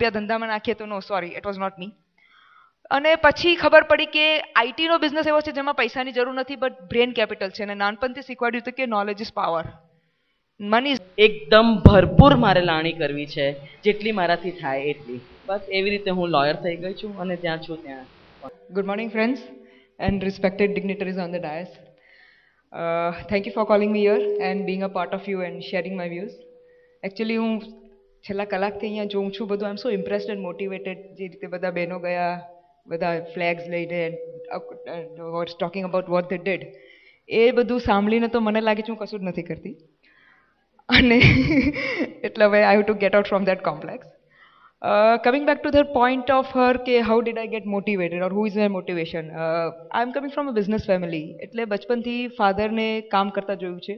રૂપિયા ધંધામાં નાખીએ તો no sorry it was not me. અને પછી ખબર પડી કે આઈટીનો બિઝનેસ એવો છે જેમાં પૈસાની જરૂર નથી બટ બ્રેન કેપિટલ છે. અને નાનપણથી શીખવાડ્યું હતું કે નોલેજ ઇઝ પાવર. મની એકદમ ભરપૂર મારે લાણી કરવી છે, જેટલી મારાથી થાય એટલી. બસ એવી રીતે હું લોયર થઈ ગઈ છું અને ત્યાં છું ત્યાં. Good morning, friends and respected dignitaries on the dais. Thank you for calling me here and being a part of you and sharing my views. Actually, હું છેલ્લા કલાકથી અહીંયા જોઉં છું બધું. I am so impressed and motivated. જે રીતે બધા બહેનો ગયા, બધા ફ્લેગ્સ લઈને was talking about what they did, એ બધું સાંભળીને તો મને લાગે છે હું કશું જ નથી કરતી. અને એટલે હવે I have to get out from that complex. Coming back to the point of her, how did I get motivated or who is my motivation? I'm coming from a business family. એટલે બચપનથી ફાધરને કામ કરતા જોયું છે.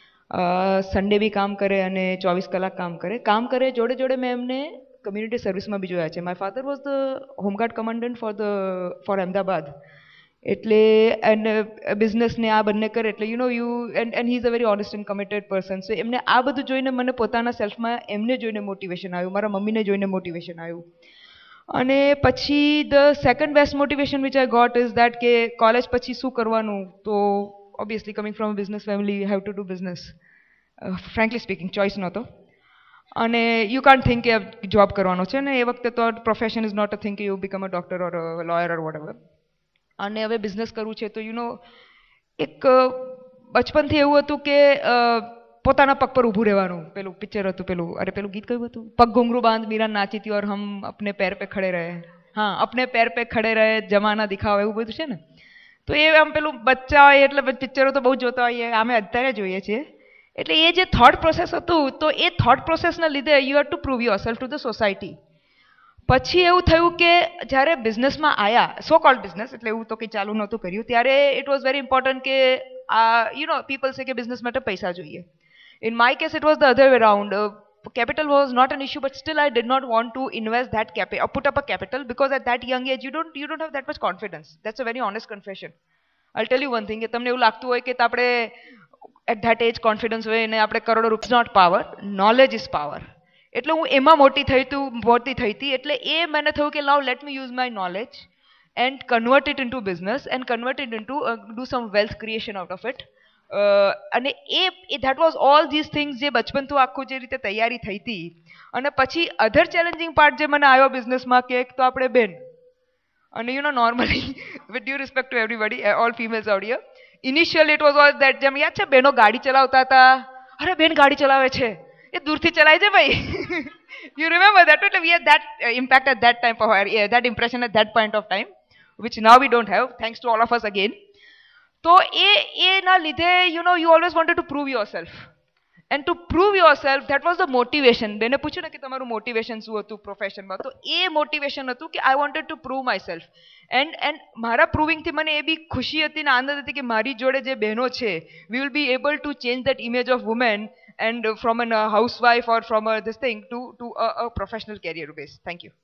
Sunday બી કામ કરે અને 24 કલાક કામ કરે. જોડે જોડે મેં એમને કમ્યુનિટી સર્વિસમાં બી જોયા છે. My father was the home guard commandant for Ahmedabad. એટલે એન્ડ બિઝનેસને આ બંને કરે એટલે and he is a very honest and committed person. So એમને આ બધું જોઈને મને પોતાના સેલ્ફમાં એમને જોઈને મોટિવેશન આવ્યું, મારા મમ્મીને જોઈને મોટિવેશન આવ્યું. અને પછી the second best motivation which I got is that કે કોલેજ પછી શું કરવાનું. તો obviously coming from a business family have to do business. Frankly speaking choice નહોતો. અને યુ કાન્ટ થિંક કે જોબ કરવાનો છે ને એ વખતે તો profession is not a think you become a doctor or lawyer or whatever. અને હવે બિઝનેસ કરવું છે તો એક બચપનથી એવું હતું કે પોતાના પગ પર ઊભું રહેવાનું. પેલું પિક્ચર હતું, પેલું ગીત કયું હતું, પગ ઘુંઘરું બાંધ મીરા નાચીતી ઓર હમ અપને પેર પે ખડે રહે. હા, અપને પેર પે ખડે રહે જમાના દિખાવે, એવું બધું છે ને. તો એ આમ પેલું બચ્ચા હોય એટલે પિક્ચરો તો બહુ જોતા હોઈએ, અમે અત્યારે જોઈએ છીએ. એટલે એ જે થોટ પ્રોસેસ હતું તો એ થોટ પ્રોસેસના લીધે you have to prove yourself to the society. પછી એવું થયું કે જ્યારે બિઝનેસમાં આવ્યા, સો કોલ્ડ બિઝનેસ, એટલે એવું તો કંઈ ચાલુ નહોતું કર્યું, ત્યારે ઇટ વોઝ વેરી ઇમ્પોર્ટન્ટ કે પીપલ સે કે બિઝનેસ માટે પૈસા જોઈએ. In my case it was the other way round. Capital was not an issue, but still I did not want to invest that capital or put up a capital because at that young age you don't have that much confidence. That's a very honest confession. I'll tell you one thing, કે તમને એવું લાગતું હોય કે આપણે at that age confidence હોય અને આપણે કરોડો રૂપિયા. It's not power, knowledge is power. એટલે હું એમાં મોટી થઈ હતી. એટલે એ મને થયું કે now let me use my knowledge and convert it into business and convert it into do some wealth creation out of it. અને that was all these things જે બચપનથી આખું જે રીતે તૈયારી થઈ હતી. અને પછી અધર ચેલેન્જિંગ પાર્ટ જે મને આવ્યો બિઝનેસમાં કે એક તો આપણે બેન અને normally with due respect to everybody all females out here, initially it was all that. જેમ યાદ છે બેનો ગાડી ચલાવતા હતા, અરે બેન ગાડી ચલાવે છે, એ દૂરથી ચલાય છે ભાઈ. You remember that? We had that impact at that time for her, that impression at that point of time, which now we don't have, thanks to all of us again. તો એના લીધે you always wanted to prove yourself. And to prove yourself, that was the motivation. બેને પૂછ્યું ને કે તમારું motivation શું હતું પ્રોફેશનમાં, તો એ મોટિવેશન હતું કે I wanted to prove myself. And મારા પ્રૂવિંગથી મને એ બી ખુશી હતી ને આનંદ હતી કે મારી જોડે જે બહેનો છે we will be able to change that image of women and from a housewife or from this thing to a professional career base. Thank you.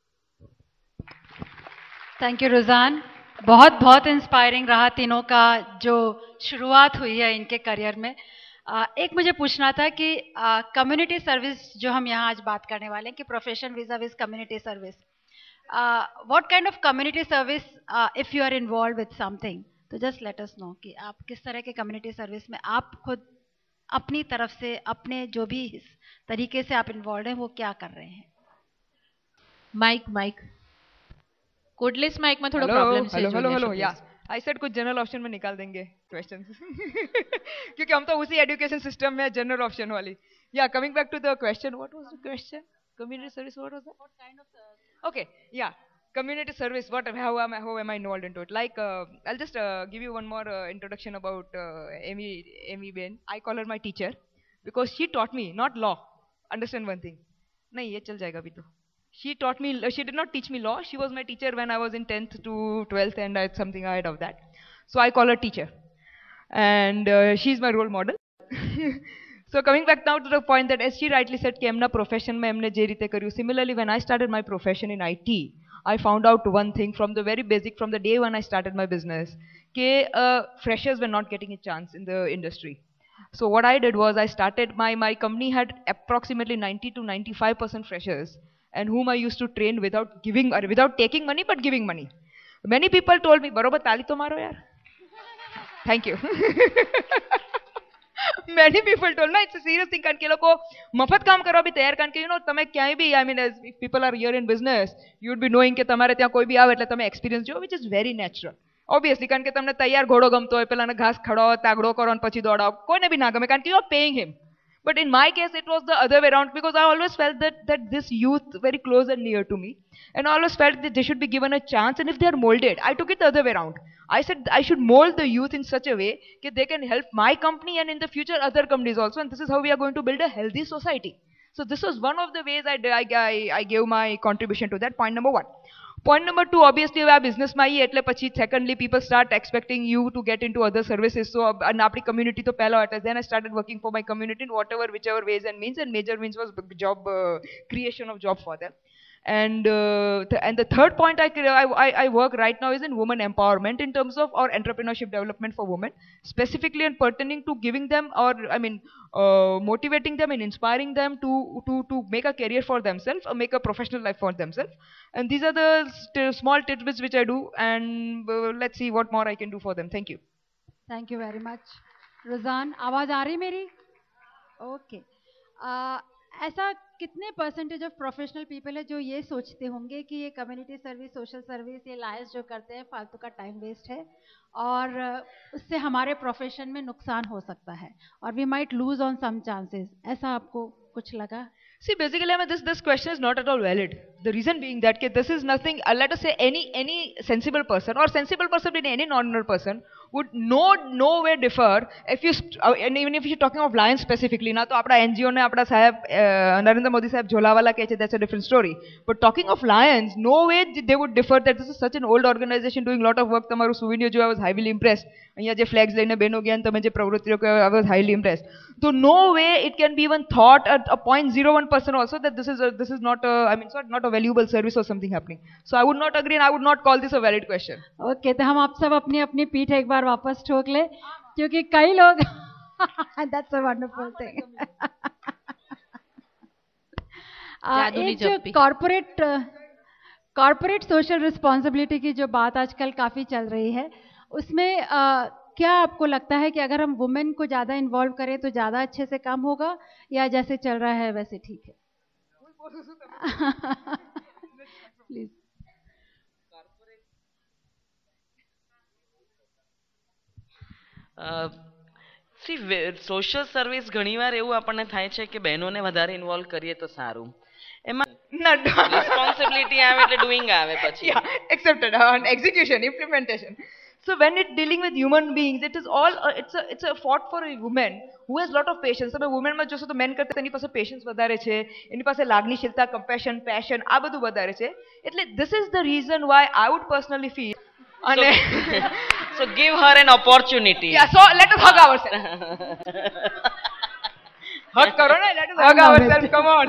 Thank you रुझान. बहुत बहुत इंस्पायरिंग रहा तीनों का जो शुरुआत हुई है इनके करियर में. एक मुझे पूछना था कि कम्युनिटी सर्विस जो हम यहाँ आज बात करने वाले हैं कि profession vis a vis community service, what kind of community service if you are involve with something, तो जस्ट लेट अस नो कि आप किस तरह के कम्युनिटी सर्विस में आप खुद अपनी तरफ से अपने जो भी इस तरीके से आप इन्वॉल्व हैं वो क्या कर रहे हैं. माइक कोडलेस माइक में थोड़ा प्रॉब्लम है. हेलो या आई सेड कुछ जनरल ऑप्शन में निकाल देंगे क्वेश्चंस. क्योंकि हम तो उसी एजुकेशन सिस्टम में जनरल ऑप्शन वाली. Yeah coming back to the question, what was the question? Community service, what was that? What kind of okay yeah community service, how am I involved into it? Like I'll just give you one more introduction about Amy Ben. I call her my teacher because she taught me not law. Understand one thing, nahi ye chal jayega abhi to. She taught me, she did not teach me law. She was my teacher when I was in 10th to 12th and I had something ahead of that. So I call her teacher and she's my role model. So coming back now to the point that as she rightly said કે એમના પ્રોફેશનમાં એમને જે રીતે કર્યું, similarly when I started my profession in IT, I found out one thing from the very basic, from the day when I started my business, ke freshers were not getting a chance in the industry. So what I did was I started, my company had approximately 90 to 95% freshers and whom I used to train without giving or without taking money but giving money. Many people told me, "Barobar tali to maro yaar." Thank you. Many people told, no, it's a serious thing કારણ કે લોકો મફત કામ કરવા બી તૈયાર કારણ કે તમે ક્યાંય બી I mean as if people are here in business you would be knowing કે તમારે ત્યાં કોઈ બી આવે એટલે તમે experience જો which is very natural. Obviously કારણ કે તમને તૈયાર ઘોડો ગમતો હોય પેલાને ઘાસ ખવડાવો તાગડો કરો અને પછી દોડાવો કોઈને બી ના ગમે કારણ કે you are paying him. But in my case, it was the other way around because I always felt that this youth very close and near to me, and I always felt that they should be given a chance. And if they are molded, I took it the other way around. I said I should mold the youth in such a way that they can help my company and in the future other companies also. And this is how we are going to build a healthy society. So this was one of the ways I gave my contribution to that. Point number one. Point number two, obviously, we are business માં આવીએ એટલે પછી secondly people start expecting you to get into other services. So આપણી community તો પહેલો હતો. Then I started working for my community in whichever ways and means, and major means was job creation of job for them. And the third point I work right now is in women empowerment in terms of our entrepreneurship development for women, specifically and pertaining to giving them or I mean motivating them and inspiring them to make a career for themselves or make a professional life for themselves. And these are the small tidbits which I do, and let's see what more I can do for them. Thank you. Thank you very much. रुझान, आवाज आ रही मेरी? Okay. ऐसा कितने percentage of professional people है जो ये सोचते होंगे कि ये कम्युनिटी सर्विस, सोशल सर्विस, ये लायंस जो करते हैं फालतू का टाइम वेस्ट है और उससे हमारे प्रोफेशन में नुकसान हो सकता है और we might lose on some chances, ऐसा आपको कुछ लगा? See, basically, I mean, this question is not at all valid. The reason being that this is nothing. Let us say any sensible person or sensible person in any normal person would no way differ if you and even if you're talking of Lions specifically. ना तो अपना NGO ने अपना साहब नरेंद्र मोदी साहब झोलावाला कहते, that's a different story. But talking of Lions, no way they would differ that this is such an old organization doing a lot of work. તમારું souvenir जो I was highly impressed. અહીંયા જે flags લઈને બહેનો ગયા તમે જે પ્રવૃત્તિઓ કર્યો I was highly impressed. So no way it can be even thought at a 0.01% also that this is not a, I mean it's not a valuable service or something happening. So I would not agree and I would not call this a valid question. Okay, तो हम आप सब अपनी अपनी पीठ एक बार वापस ठोक ले क्योंकि कई लोग that's a wonderful thing. एक जो कॉर्पोरेट सोशल रिस्पॉन्सिबिलिटी की जो बात आजकल काफ़ी चल रही है उसमें क्या आपको लगता है कि अगर हम वुमेन को ज़्यादा इन्वॉल्व करें तो ज़्यादा अच्छे से काम होगा या जैसे चल रहा है वैसे ठीक है? प्लीज. સી સોશિયલ સર્વિસ ઘણીવાર એવું આપણને થાય છે કે બહેનોને વધારે ઇન્વોલ્વ કરીએ તો સારું. એમાં રિસ્પોન્સિબિલિટી આવે એટલે ડુઈંગ આવે પછી. Accepted on execution, implementation. So when it's dealing with human beings, it is all it's a fought for a woman who has lot of patience. તમે women માં જોશો તો men કરતા એની પાસે patience વધારે છે, એની પાસે લાગણીશીલતા, compassion, passion આ બધું વધારે છે. એટલે this is the reason why I would personally feel અને so give her an opportunity. Yeah, so let us hug ourselves. Hug करो ना, let us hug ourselves, come on.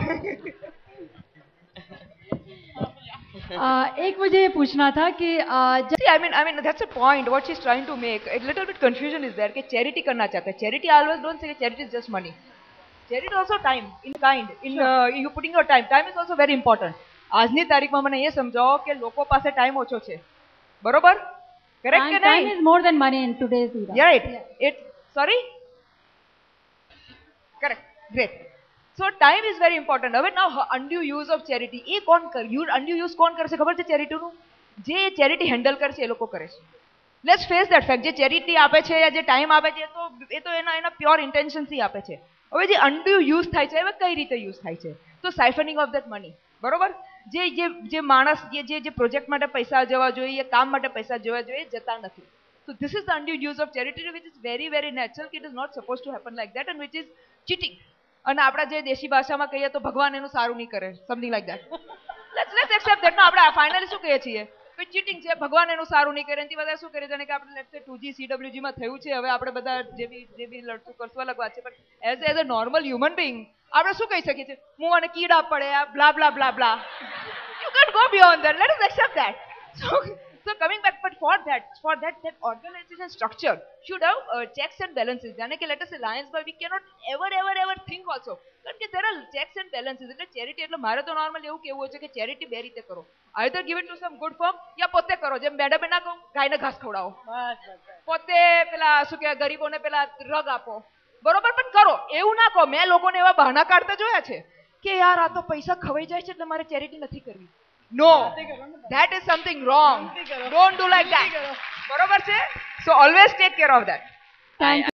एक मुझे ये पूछना था कि See, I mean that's a point what she's trying to make. A little bit confusion is there कि charity करना चाहता है. Charity, I always don't say that charity is just money. Charity also time in kind. In you putting your time. Time is also very important. આજની તારીખમાં મને એ સમજાવો કે લોકો પાસે ટાઈમ ઓછો છે. બરોબર? Correct કે નહીં? Time is more than money in today's era. Yeah, right. It sorry? Correct. Great. So time is very important. હવે now undue use of charity એ કોણ કરે? undue use કોણ કરશે ખબર છે ચેરિટીનું? જે ચેરિટી હેન્ડલ કરશે એ લોકો કરે છે. Let's face that fact. જે ચેરિટી આપે છે या જે ટાઈમ આપે છે એ તો એના પ્યોર ઇન્ટેન્શનથી આપે છે. હવે જે undue use થાય છે હવે કઈ રીતે યુઝ થાય છે? તો સાઇફનિંગ ઓફ ધેટ મની. બરોબર? જે માણસ જે પ્રોજેક્ટ માટે પૈસા જવા જોઈએ, કામ માટે પૈસા જવા જોઈએ, જતા નથી. So this is the undue use of charity which is very very natural. It is not supposed to happen like that and which is cheating. અને આપણા જે દેશી ભાષામાં કહીએ તો ભગવાન એનું સારું નહીં કરે, something like that. Let's accept that. આપણે ફાઇનલી શું કહીએ છીએ કે ચીટિંગ છે, ભગવાન એનું સારું નહીં કરે. એનાથી વધારે શું કરે જાણે કે આપણે લેટ્સ સે 2G CWG માં થયું છે. હવે આપણે બધા જે બી લડતું કરશું અલગ વાત છે, પણ as a normal human being આપણે શું કહી શકીએ છીએ? હું મને કીડા પડે, બ્લા બ્લા બ્લા બ્લા. You can't go beyond that. Let us accept that. So coming back, but for that organization structure should have checks and balances. જાણે કે let us say Lions, but we cannot ever think also. કારણ કે there are checks and balances. એટલે charity એટલે મારે તો normally એવું કેવું છે કે ચેરિટી બે રીતે કરો. Either give it to some good firm યા પોતે કરો. જેમ મેડમે ના કહું ગાયને ઘાસ ખવડાવો. પોતે પેલા શું કહેવાય ગરીબોને પેલા રગ આપો. બરોબર પણ કરો. એવું ના કહો. મેં લોકોને એવા બહાના કાઢતા જોયા છે કે યાર આ તો પૈસા ખવાઈ જાય છે એટલે મારે ચેરિટી નથી કરવી. No, that is something wrong. Don't do like that. બરોબર છે? So always take care of that. Thank you.